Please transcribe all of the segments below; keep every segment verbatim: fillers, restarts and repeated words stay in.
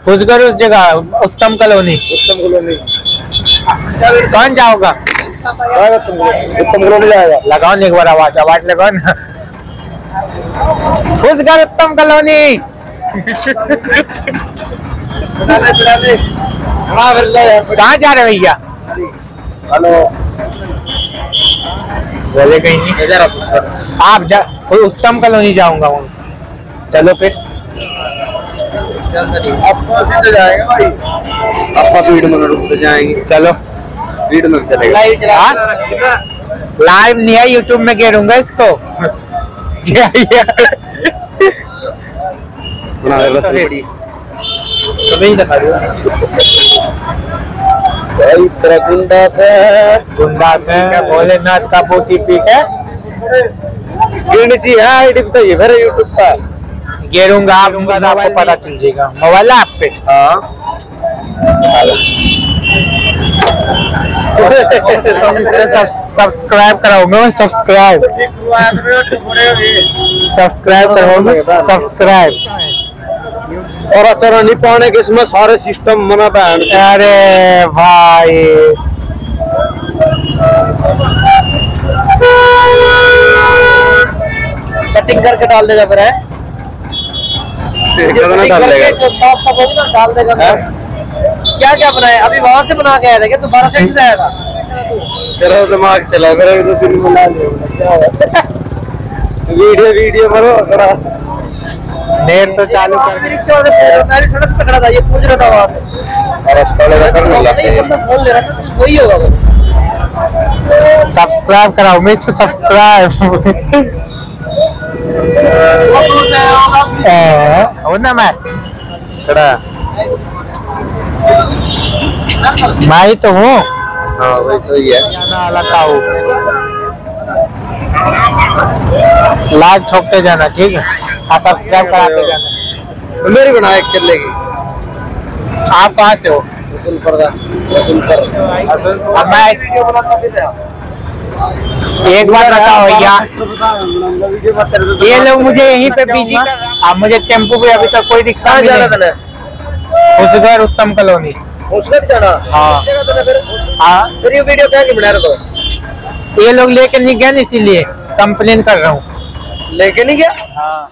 खुशगर उस जगह उत्तम कॉलोनी। उत्तम कॉलोनी कौन जाओगा? उत्तम कॉलोनी जाएगा। लगाओ एक बार आवाज आवाज लगाओ ना। खुशगर उत्तम कॉलोनी। कहाँ जा रहे भैया? हेलो बोले कहीं नहीं। आप जा उत्तम कॉलोनी जाऊंगा। चलो फिर आपको सीधे जाएगा भाई। आपका भीड़ में रुक जाएंगे। चलो भीड़ में चलेगा। लाइव नहीं है, यूट्यूब में गिरूंगा इसको। गुंडा से गुंडा से भोलेनाथ का पोती पीक है। गिरनी है आईडी बताइए मेरे यूट्यूब पर गिरूंगा। आप तो आपको पता चल जाएगा। मोबाइल है आप पे? हाँ सब्सक्राइब कराऊंगा मैं। सब्सक्राइब सब्सक्राइब कराऊंगा। सब्सक्राइब और तेरा नहीं पाने के इसमें सारे सिस्टम मना बैन। अरे भाई कटिंग करके डाल देगा फिर है। डाल देगा जो साफ साफ होगी ना डाल देगा। क्या क्या बनाया अभी वहां से बना के आया था क्या? दोबारा से नहीं आया था? तेरा दिमाग चला मेरा भी तो दिन बना लिया। वीडियो वीडियो करो थोड़ा नेट तो चालू कर। मैं भी थोड़ा सा पकड़ा था ये पूछ रहा था वहां से। अरे थोड़ा सा कर लो फोन ले रहा था वही होगा वो। सब्सक्राइब कराओ मैं इससे सब्सक्राइब हो ना। मैं खड़ा मैं ही तो हूँ। हाँ वही तो ही है। लाइक ठोकते जाना ठीक है। हाँ सब्सक्राइब कराते जाना। मेरी बना एक कर लेगी। आप कहाँ से हो? रसूलपुर का। रसूलपुर अब मैं एक बार बताओ भैया। ये लोग मुझे यहीं पे बिजी कर। अब मुझे टेम्पो पे अभी तक कोई रिक्शा नहीं जाना था। खुशगर उत्तम कॉलोनी खुशगर जाना। हाँ हाँ फिर ये वीडियो क्या नहीं बना रहे तो? ये लोग लेके नहीं गए इसीलिए कंप्लेन कर रहा हूँ। लेके नहीं गया? हाँ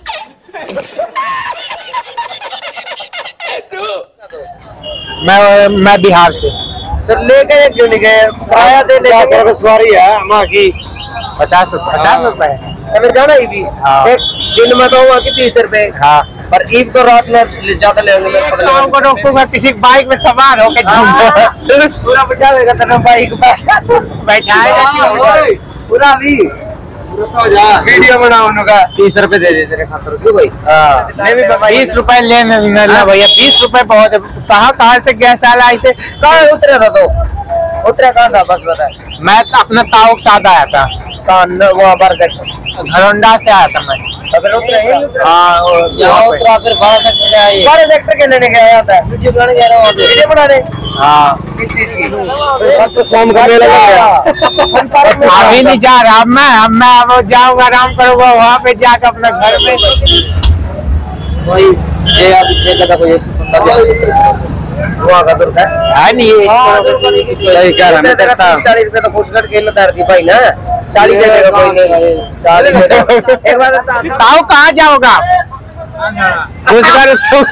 मैं मैं बिहार से। फिर लेके क्यों नहीं गए? किराया दे लेके सवारी है माँ की पचास रुपए पचास रुपए पहले जाना ही भी। हाँ। एक दिन में तो हुआ कि तीस रुपए। हाँ पर ईद तो रात में ज्यादा लेंगे। रोकूंगा किसी बाइक में सवार होकर पूरा बैठाएगा तेरा बाइक पर बैठाएगा पूरा भी वीडियो बनाओ उनका। तीस रुपए दे दे तेरे खातर क्यों भाई? बीस रुपए लेने भैया बीस रुपए बहुत है। कहाँ कहाँ से गैस आला ऐसे कहाँ उतरा था तो? उतरा कहाँ था बस बता। मैं तो अपना ताऊ के साथ आया था। वहाँ बरगढ़ घरौंडा से आया था मैं। अगर उतरा है हाँ उतरा फिर बारह सेक्टर गया। बारह सेक्टर के लेने गया था वीडियो बनाने गया रहा वीडियो बनाने। हाँ किस चीज की? तो शाम का मेला लग गया। अभी नहीं जा रहा। अब मैं अब मैं अब जाऊंगा आराम करूंगा वहाँ पे जाकर अपना घर में। वही ये अभी देखा था कोई वहाँ का दुर्गा है नहीं। सही कह रहा मैं देखता हूँ। चालीस रुपए तो खुशगर के लता थी भाई ना। चालीस दे देगा कोई नहीं। चालीस एक बार ताऊ कहाँ जाओगा? खुशगर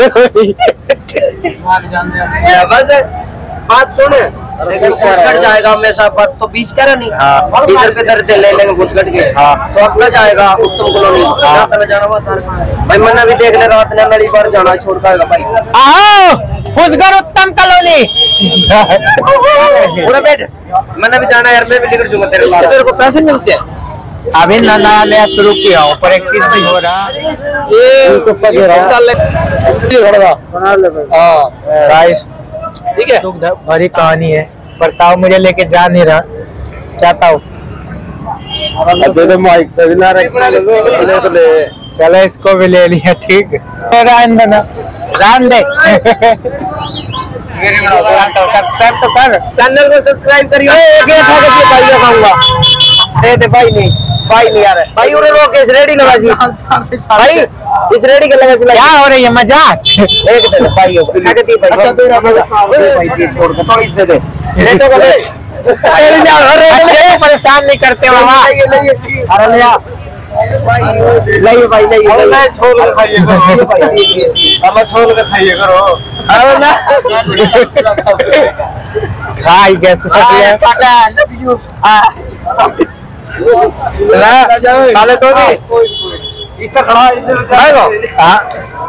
बस बात सुन। लेकिन खुशगर जाएगा हमेशा पर तो बीस कह रहा नहीं। बीस रुपए दर्ज ले लेंगे खुशगर के। तो अपना जाएगा उत्तम कॉलोनी जाना हुआ भाई। मैंने भी देख ले रात ने नली बार जाना छोड़ कर भाई। आओ खुशगर उत्तम कॉलोनी पूरा बैठ। मैंने भी जाना यार मैं भी लिख दूंगा तेरे लिए। तेरे को पैसे मिलते हैं? अभी नया नया शुरू किया हूँ प्रैक्टिस नहीं हो रहा। ये राइस ठीक है भरी कहानी है। पर ताऊ मुझे लेके जा नहीं रहा। क्या ताऊ माइक से भी ना रख चलो इसको भी ले लिया ठीक है। रान देना रान दे। सब्सक्राइब तो कर चैनल को सब्सक्राइब करिए। एक एक खाऊंगा दे दे भाई नहीं भाई नहीं आ रहा भाई उरे रोक इस रेडी लगा सी भाई इस रेडी के लगा सी क्या हो रही है मजाक? एक दे भाई हो काट दी भाई अच्छा तेरा भाई तीस छोड़ के थोड़ी दे दे रेटो को ले अरे जा अरे परेशान नहीं करते मामा। अरे ले आ भाई ले भाई ले ले छोड़ के खाइए करो भाई अब छोड़ के खाइए करो अरे ना खाई कैसे है पता डब्ल्यू हां ला काले तो भी इसका खड़ा इधर हां